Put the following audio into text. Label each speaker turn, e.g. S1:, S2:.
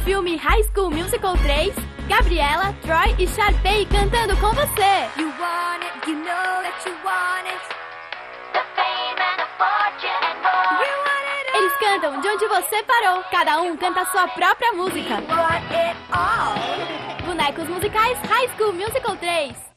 S1: filme High School Musical 3, Gabriela, Troy e Sharpay cantando com você.
S2: You want it, you know that you want it.
S3: The fame and the fortune and more.
S2: You want it all.
S1: Eles cantam de onde você parou. Cada um canta a sua própria música.
S2: You want it all.
S1: Bonecos musicais High School Musical 3.